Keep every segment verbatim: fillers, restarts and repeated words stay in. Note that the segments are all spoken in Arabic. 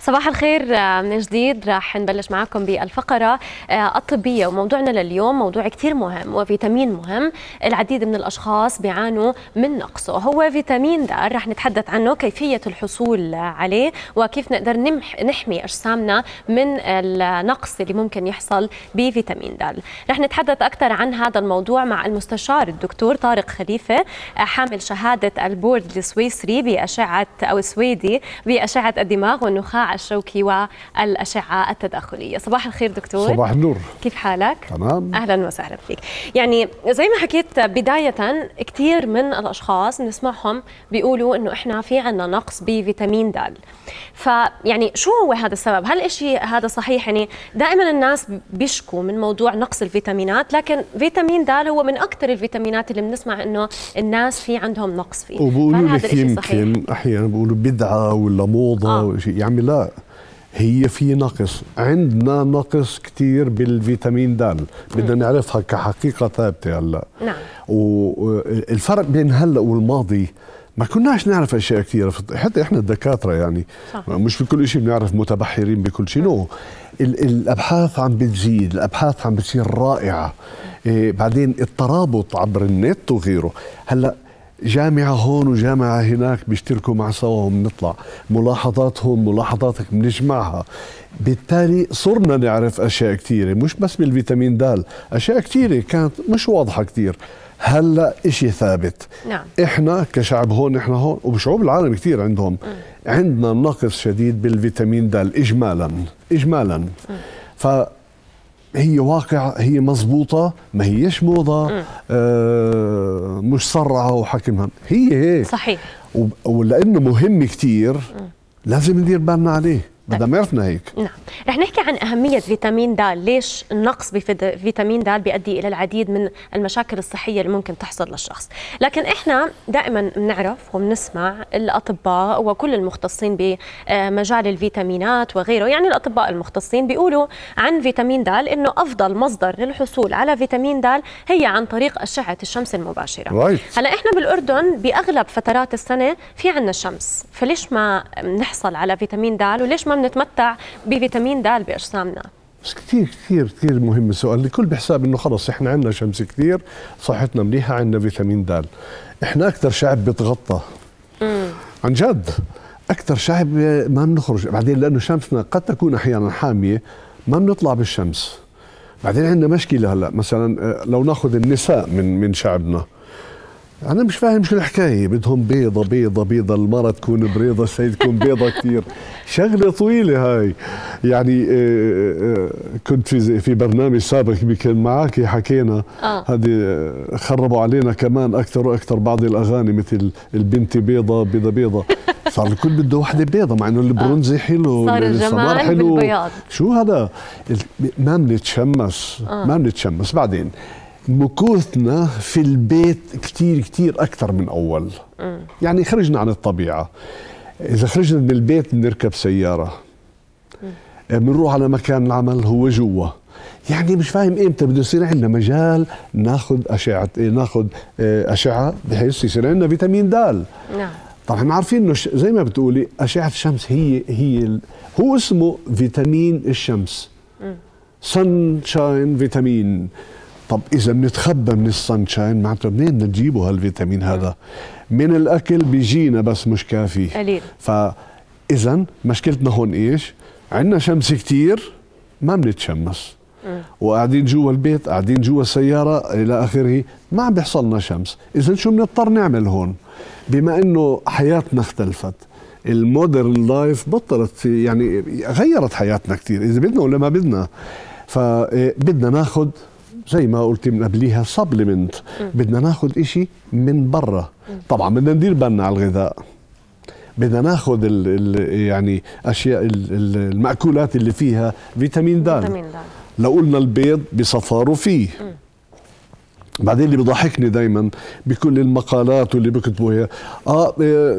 صباح الخير من جديد. راح نبلش معكم بالفقرة الطبية، وموضوعنا لليوم موضوع كتير مهم وفيتامين مهم. العديد من الأشخاص بيعانوا من نقصه، هو فيتامين د. راح نتحدث عنه، كيفية الحصول عليه، وكيف نقدر نمح نحمي أجسامنا من النقص اللي ممكن يحصل بفيتامين د. راح نتحدث أكثر عن هذا الموضوع مع المستشار الدكتور طارق خليفة، حامل شهادة البورد السويسري بأشعة أو السويدي بأشعة الدماغ والنخاع الشوكي والأشعة التداخلية. صباح الخير دكتور. صباح النور. كيف حالك؟ تمام. أهلا وسهلا فيك. يعني زي ما حكيت بداية، كثير من الأشخاص نسمعهم بيقولوا إنه إحنا في عنا نقص بفيتامين د. فيعني شو هو هذا السبب؟ هل إشي هذا صحيح؟ يعني دائما الناس بيشكوا من موضوع نقص الفيتامينات، لكن فيتامين د هو من أكثر الفيتامينات اللي بنسمع إنه الناس في عندهم نقص فيه. وبقولوا لك يمكن أحيانا بيقولوا بدعة ولا موضة آه. وشيء، يعني لا، هي في نقص، عندنا نقص كتير بالفيتامين د، بدنا نعرفها كحقيقة ثابتة هلا. نعم. والفرق بين هلا والماضي، ما كناش نعرف اشياء كثيره، حتى احنا الدكاتره يعني صح. مش في كل شيء بنعرف، متبحرين بكل شيء. نو الابحاث عم بتزيد، الابحاث عم بتصير رائعه. إيه بعدين الترابط عبر النت وغيره، هلا جامعه هون وجامعه هناك بيشتركوا مع سوا وبنطلع ملاحظات هون ملاحظاتك بنجمعها، بالتالي صرنا نعرف اشياء كثيره، مش بس بالفيتامين د، اشياء كثيره كانت مش واضحه كثير. هلا شيء ثابت. نعم. احنا كشعب هون، احنا هون وبشعوب العالم كثير عندهم م. عندنا نقص شديد بالفيتامين د اجمالا اجمالا. فهي واقع، هي مزبوطه، ما هيش موضه آه مش صرعه وحكمها، هي هيك صحيح. ولانه مهم كثير لازم ندير بالنا عليه، بدنا ما عرفنا هيك. نعم. رح نحكي عن أهمية فيتامين د، ليش النقص بفيتامين د بيؤدي إلى العديد من المشاكل الصحية اللي ممكن تحصل للشخص. لكن إحنا دائما بنعرف وبنسمع الأطباء وكل المختصين بمجال الفيتامينات وغيره، يعني الأطباء المختصين بيقولوا عن فيتامين د إنه أفضل مصدر للحصول على فيتامين د هي عن طريق أشعة الشمس المباشرة. right. هلا إحنا بالأردن بأغلب فترات السنة في عنا الشمس، فليش ما نحصل على فيتامين د، وليش ما نتمتع بفيتامين د باجسامنا؟ بس كثير كثير كثير مهم السؤال. الكل بحساب انه خلص احنا عندنا شمس كثير، صحتنا منيحه، عندنا فيتامين د. احنا اكثر شعب بيتغطى عن جد، اكثر شعب ما بنخرج، بعدين لانه شمسنا قد تكون احيانا حاميه ما بنطلع بالشمس. بعدين عندنا مشكله هلا، مثلا لو ناخذ النساء من من شعبنا، أنا مش فاهم شو الحكاية، بدهم بيضة بيضة بيضة، المرأة تكون بريضة، السيد تكون بيضة كثير، شغلة طويلة هاي. يعني كنت في في برنامج سابق كان معك حكينا آه. هذه خربوا علينا كمان أكثر وأكثر بعض الأغاني، مثل البنت بيضة بيضة بيضة، صار الكل بده وحدة بيضة، مع إنه البرونزي حلو، صار الجمال حلو بالبياض. شو هذا؟ ما بنتشمس آه. ما بنتشمس. بعدين مكوثنا في البيت كتير كتير أكثر من أول. م. يعني خرجنا عن الطبيعة. إذا خرجنا من البيت بنركب سيارة، بنروح على مكان العمل هو جوا، يعني مش فاهم إمتى بده يصير عندنا مجال ناخذ أشعة ناخذ أشعة بحيث يصير عندنا فيتامين د. نعم. طبعا عارفين إنه زي ما بتقولي أشعة الشمس هي هي هو اسمه فيتامين الشمس. سانشاين فيتامين. طب إذا بنتخبى من السانشاين، معناته منين بدنا نجيبه هالفيتامين هذا؟ من الأكل بيجينا بس مش كافي قليل. فإذا مشكلتنا هون إيش؟ عندنا شمس كتير ما بنتشمس، وقاعدين جوا البيت، قاعدين جوا السيارة إلى آخره، ما عم بيحصلنا شمس. إذا شو بنضطر نعمل هون؟ بما إنه حياتنا اختلفت، المودرن لايف بطلت، يعني غيرت حياتنا كتير، إذا بدنا ولا ما بدنا، فبدنا ناخد زي ما قلت من قبليها سبلمنت، بدنا ناخذ إشي من برا. طبعا بدنا ندير بالنا على الغذاء، بدنا ناخذ ال ال يعني اشياء ال المأكولات اللي فيها فيتامين د. لو قلنا البيض بصفاره فيه. م. بعدين اللي بضحكني دائما بكل المقالات واللي بكتبوها اه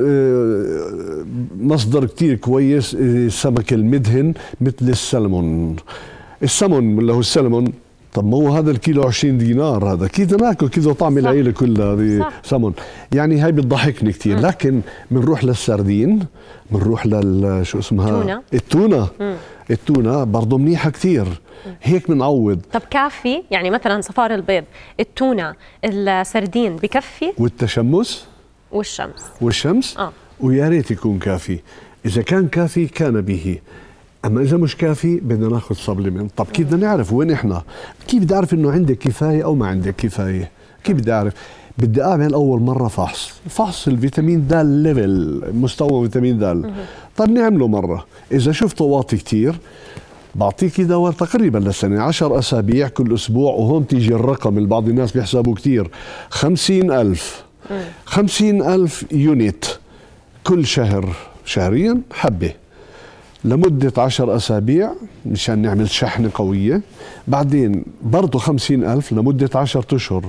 مصدر كتير كويس السمك المدهن مثل السلمون. السلمون اللي هو السلمون طب ما هو هذا الكيلو عشرين دينار، هذا كيف بدنا ناكل، كيف طعم العيله كلها هذه سمن. يعني هاي بتضحكني كثير. م. لكن بنروح للسردين، بنروح لل شو اسمها التونه التونه م. التونه برضه منيحه كثير، هيك بنعوض. طب كافي يعني مثلا صفار البيض، التونه، السردين بكفي؟ والتشمس والشمس والشمس اه ويا ريت يكون كافي. اذا كان كافي كان به، اما اذا مش كافي بدنا ناخذ سبلمنت. طب كيف بدنا نعرف وين احنا؟ كيف بدي اعرف انه عندك كفايه او ما عندك كفايه؟ كيف بدي اعرف؟ بدي اعمل اول مره فحص، فحص الفيتامين د ليفل، مستوى فيتامين د. طب نعمله مره، اذا شفته واطي كثير بعطيكي دواء تقريبا لسنه، عشر اسابيع كل اسبوع. وهون تيجي الرقم اللي بعض الناس بيحسبوا كثير، خمسين ألف خمسين ألف يونت كل شهر، شهريا حبه لمدة عشر أسابيع مشان نعمل شحنة قوية. بعدين برضو خمسين ألف لمدة عشرة أشهر.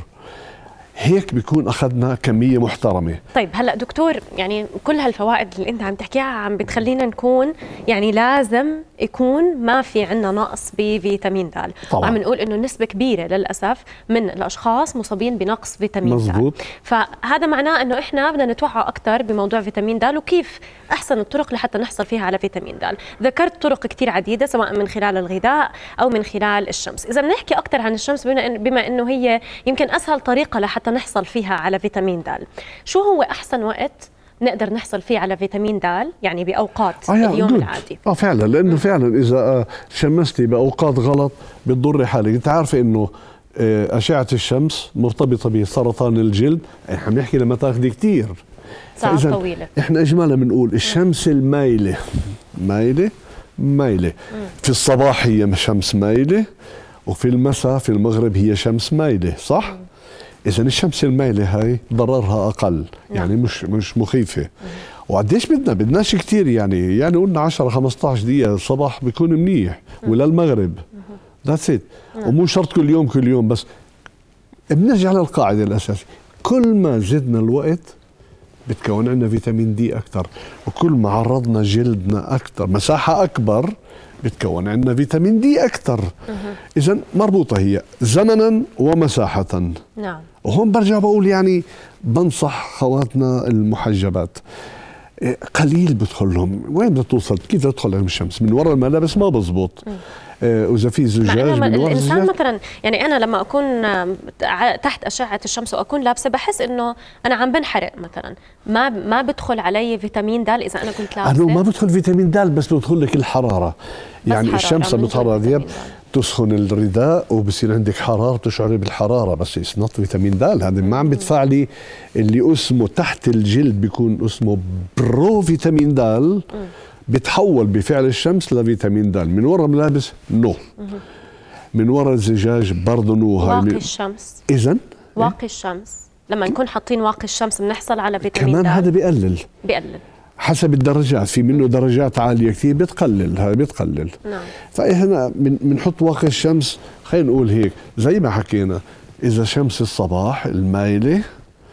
هيك بيكون أخذنا كمية محترمة. طيب هلأ دكتور، يعني كل هالفوائد اللي أنت عم تحكيها عم بتخلينا نكون يعني لازم يكون ما في عنا نقص بفيتامين د. وعم نقول إنه نسبة كبيرة للأسف من الأشخاص مصابين بنقص فيتامين د. مزبوط. فهذا معناه إنه إحنا بدنا نتوعى أكثر بموضوع فيتامين د وكيف أحسن الطرق لحتى نحصل فيها على فيتامين د. ذكرت طرق كتير عديدة سواء من خلال الغذاء أو من خلال الشمس. إذا بنحكي أكثر عن الشمس بما إنه هي يمكن أسهل طريقة لحتى نحصل فيها على فيتامين د، شو هو أحسن وقت نقدر نحصل فيه على فيتامين د يعني بأوقات آه اليوم جود. العادي؟ اه فعلا، لأنه م. فعلا إذا شمستي بأوقات غلط بتضري حالك. أنت عارفة إنه أشعة الشمس مرتبطة بسرطان الجلد، احنا بنحكي لما تاخدي كثير ساعات طويلة. احنا إجمالا بنقول الشمس المايلة مايلة مايلة م. في الصباح هي شمس مايلة، وفي المساء في المغرب هي شمس مايلة، صح؟ م. إذا الشمس المايلة هاي ضررها أقل، يعني مش مش مخيفة. وقديش بدنا؟ بدناش كثير، يعني يعني قلنا عشرة خمسة عشر دقيقة الصباح بيكون منيح، ولا المغرب ذاتس ات. ومو شرط كل يوم كل يوم، بس بنرجع للقاعدة الأساسية، كل ما زدنا الوقت بتكون عندنا فيتامين دي أكثر، وكل ما عرضنا جلدنا أكثر مساحة أكبر بتكون عندنا فيتامين دي أكثر. إذا مربوطة هي زمنا ومساحة. نعم. وهون برجع بقول يعني بنصح خواتنا المحجبات قليل بدخلهم. وين بدها توصل؟ كيف تدخل علم الشمس؟ من وراء الملابس ما بزبط. واذا في زجاج من ورا الانسان الزجاج. مثلا يعني انا لما اكون تحت اشعه الشمس واكون لابسه بحس انه انا عم بنحرق مثلا، ما ما بدخل علي فيتامين د اذا انا كنت لابسه. انا ما بدخل فيتامين د، بس بدخل لك الحراره. يعني الشمس بتحرر غياب، تسخن الرداء وبصير عندك حراره، بتشعري بالحراره، بس اتس نوت فيتامين د. هذا ما عم بتفعلي اللي اسمه تحت الجلد بيكون اسمه برو فيتامين د، بتحول بفعل الشمس لفيتامين د. من وراء ملابس نو، من وراء الزجاج برضه نو. واقي الشمس اذا واقي الشمس لما نكون حاطين واقي الشمس بنحصل على فيتامين د. كمان هذا بيقلل بيقلل حسب الدرجات، في منه درجات عاليه كثير بتقلل، هذا بتقلل. نعم. فاحنا بنحط واقي الشمس، خلينا نقول هيك زي ما حكينا، اذا شمس الصباح المايله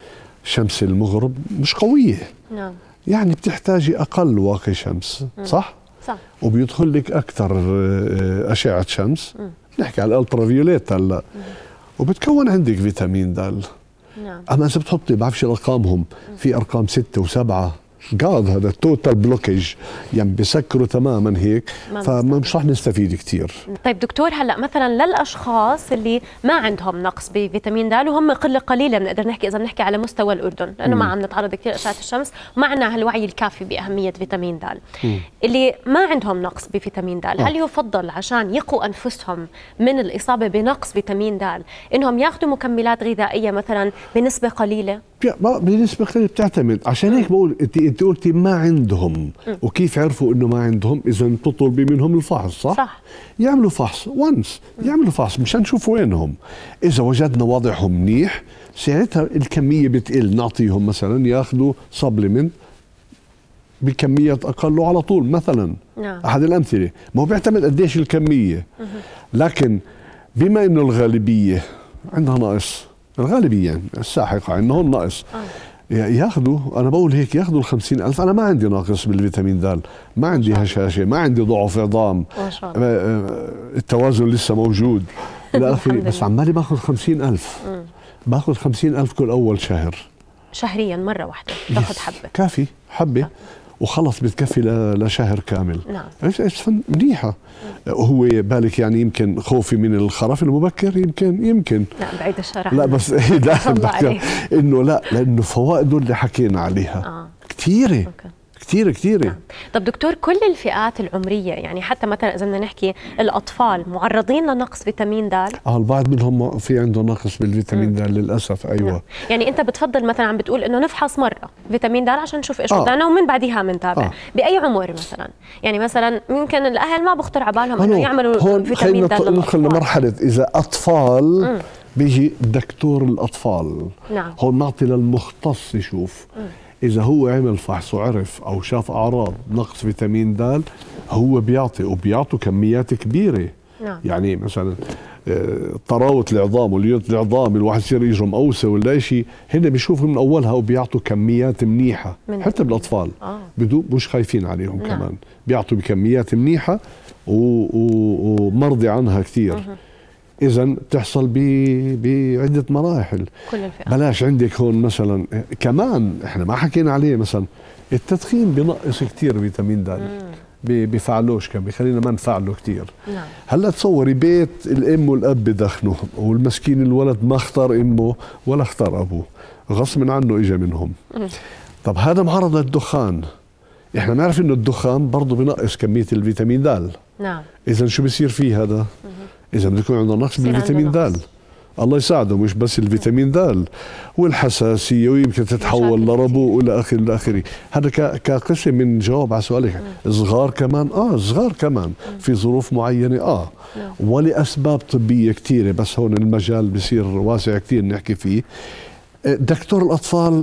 شمس المغرب مش قويه. نعم. يعني بتحتاجي اقل واقي شمس، صح؟ صح. وبيدخل لك اكثر اشعه شمس، م. نحكي على الالترا فيوليت هلا، وبتكون عندك فيتامين د. نعم. اما اذا بتحطي بعرفش ارقامهم، في ارقام ستة وسبعة قاعد، هذا توتال بلوكيج، يعني بسكروا تماما هيك، فمش رح نستفيد كثير. طيب دكتور، هلا مثلا للاشخاص اللي ما عندهم نقص بفيتامين د وهم قله قليله، بنقدر نحكي اذا بنحكي على مستوى الاردن، لانه ما عم نتعرض كثير لاشعه الشمس وما عندنا هالوعي الكافي باهميه فيتامين د، اللي ما عندهم نقص بفيتامين د، هل يفضل عشان يقوا انفسهم من الاصابه بنقص فيتامين د انهم ياخذوا مكملات غذائيه مثلا بنسبه قليله؟ بنسبة قليلة بتعتمد. عشان هيك بقول انت انت قلتي ما عندهم، وكيف عرفوا انه ما عندهم؟ اذا بتطلبي منهم الفحص، صح؟ صح. يعملوا فحص وانس، يعملوا فحص مشان نشوف وينهم. اذا وجدنا وضعهم منيح ساعتها الكمية بتقل، نعطيهم مثلا ياخذوا سبلمنت بكميات اقل على طول مثلا. نعم. احد الامثلة. ما هو بيعتمد قديش الكمية، لكن بما انه الغالبية عندها نقص، الغالبية الساحقة عندهم نقص، آه. ياخذوا، أنا بقول هيك، ياخذوا الخمسين ألف. أنا ما عندي ناقص بالفيتامين د، ما عندي هشاشة، ما عندي ضعف عظام، التوازن لسه موجود، الى اخره، بس عمالي باخذ خمسين ألف، باخذ خمسين ألف كل اول شهر شهريا مره واحده تاخذ حبه كافي حبه آه. وخلص بتكفي لشهر كامل. نعم ايش ايش منيحه. هو بالك يعني يمكن خوفي من الخرف المبكر، يمكن يمكن لا بعيد الشر لا بس لا انه لا، لانه فوائده اللي حكينا عليها آه. كثيره كثيره كثيره. آه. طب دكتور، كل الفئات العمريه يعني حتى مثلا اذا بدنا نحكي الاطفال معرضين لنقص فيتامين د؟ اه البعض منهم في عنده نقص بالفيتامين د للاسف. ايوه نعم. يعني انت بتفضل مثلا عم بتقول انه نفحص مره فيتامين د عشان نشوف ايش وضعنا آه. ومن بعديها بنتابع. آه. باي عمر مثلا؟ يعني مثلا يمكن الاهل ما بخطر على بالهم انه يعملوا فيتامين د للاطفال. ندخل لمرحله اذا اطفال مم. بيجي دكتور الاطفال. نعم. هون نعطي للمختص يشوف. مم. إذا هو عمل فحص وعرف أو شاف أعراض نقص فيتامين د، هو بيعطي وبيعطوا كميات كبيرة. نعم. يعني مثلا طراوة العظام وليونة العظام، الواحد يصير يجره مقوسة ولا شيء، هن بيشوفوا من أولها وبيعطوا كميات منيحة حتى بالأطفال. آه. بدون مش خايفين عليهم. نعم. كمان بيعطوا بكميات منيحة ومرضي عنها كثير. مه. إذا بتحصل بعدة مراحل. كل الفئات. بلاش عندك هون مثلا كمان احنا ما حكينا عليه، مثلا التدخين بنقص كثير فيتامين د، بفعلوش كم بخلينا ما نفعله كثير. نعم. هلا تصوري بيت الام والاب بدخنوا والمسكين الولد ما اختار امه ولا اختار ابوه، غصب عنه اجى منهم. مم. طب هذا معرض للدخان، احنا بنعرف انه الدخان برضه بنقص كميه الفيتامين د. نعم. اذا شو بصير فيه هذا؟ إذا بده يكون عنده نقص بالفيتامين د. الله يساعده، مش بس الفيتامين د والحساسية ويمكن تتحول لربو والى اخره الى اخره. هذا كقسم من جواب على سؤالك. صغار كمان اه صغار كمان في ظروف معينة اه ولأسباب طبية كثيرة، بس هون المجال بصير واسع كثير نحكي فيه. دكتور الأطفال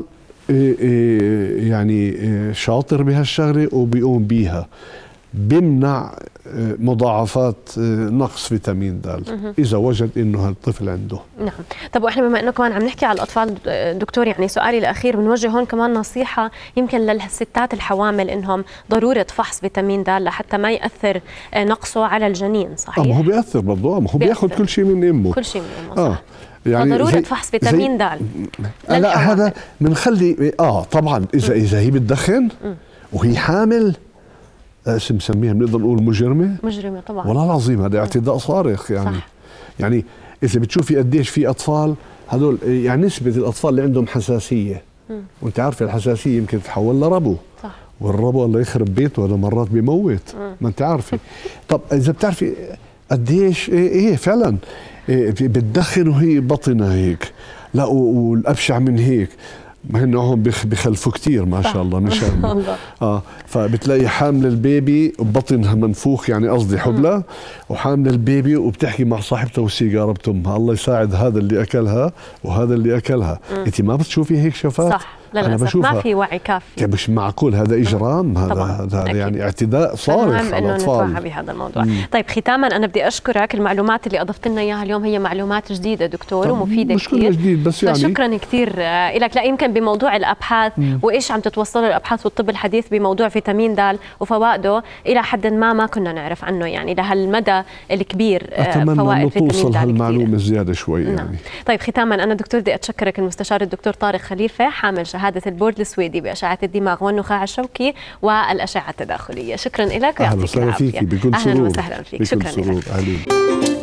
يعني شاطر بهالشغلة وبيقوم بيها، بيمنع مضاعفات نقص فيتامين د اذا وجد انه هالطفل عنده. نعم. طب واحنا بما انه كمان عم نحكي على الاطفال دكتور، يعني سؤالي الاخير بنوجه هون كمان نصيحه يمكن للستات الحوامل انهم ضروره فحص فيتامين د لحتى ما ياثر نقصه على الجنين، صحيح؟ اه ما هو بياثر برضه، ما هو بياخذ كل شيء من امه. كل شيء من امه، صح. آه. يعني ضروره فحص فيتامين د. لا هذا بنخلي اه طبعا اذا م. اذا هي بتدخن وهي حامل اسم سميها بنقدر نقول مجرمه مجرمه طبعا. والله العظيم هذا اعتداء صارخ يعني. صح. يعني اذا بتشوفي قديش في اطفال هذول، يعني نسبه الاطفال اللي عندهم حساسيه، مم. وانت عارفه الحساسيه يمكن تتحول لربو. صح. والربو الله يخرب بيته هذا مرات بيموت. مم. ما انت عارفه. طب اذا بتعرفي قديش ايه, إيه فعلا إيه بتدخن وهي بطنها هيك، لا والابشع من هيك ما هن نوعهم بخلفوا كثير ما شاء الله، ما شاء الله. اه فبتلاقي حامل البيبي وبطنها منفوخ، يعني قصدي حبلة، وحامل البيبي وبتحكي مع صاحبتها والسيجاره بتمها. الله يساعد هذا اللي اكلها وهذا اللي اكلها. انت ما بتشوفي هيك شفات؟ صح للاسف ما في وعي كافي. مش معقول، هذا اجرام، هذا هذا يعني اعتداء صارخ على الاطفال. انه نتوعى بهذا الموضوع. مم. طيب ختاما انا بدي اشكرك، المعلومات اللي اضفت لنا اياها اليوم هي معلومات جديده دكتور ومفيده مش كثير. مش جديد بس يعني شكرا كثير لك. لا يمكن بموضوع الابحاث مم. وايش عم تتوصل الابحاث والطب الحديث بموضوع فيتامين د وفوائده الى حد ما ما كنا نعرف عنه يعني لهالمدى الكبير. فوائد فيتامين د توصل هالمعلومه زياده شوي يعني. نعم. طيب ختاما انا دكتور بدي اتشكرك المستشار الدكتور طارق خليفه، حامل شهاده البورد السويدي باشعه الدماغ والنخاع الشوكي والاشعه التداخليه. شكرا لك ويعطيك العافيه. اهلا وسهلا فيك بكل سرور. اهلا وسهلا فيك، شكرا لك.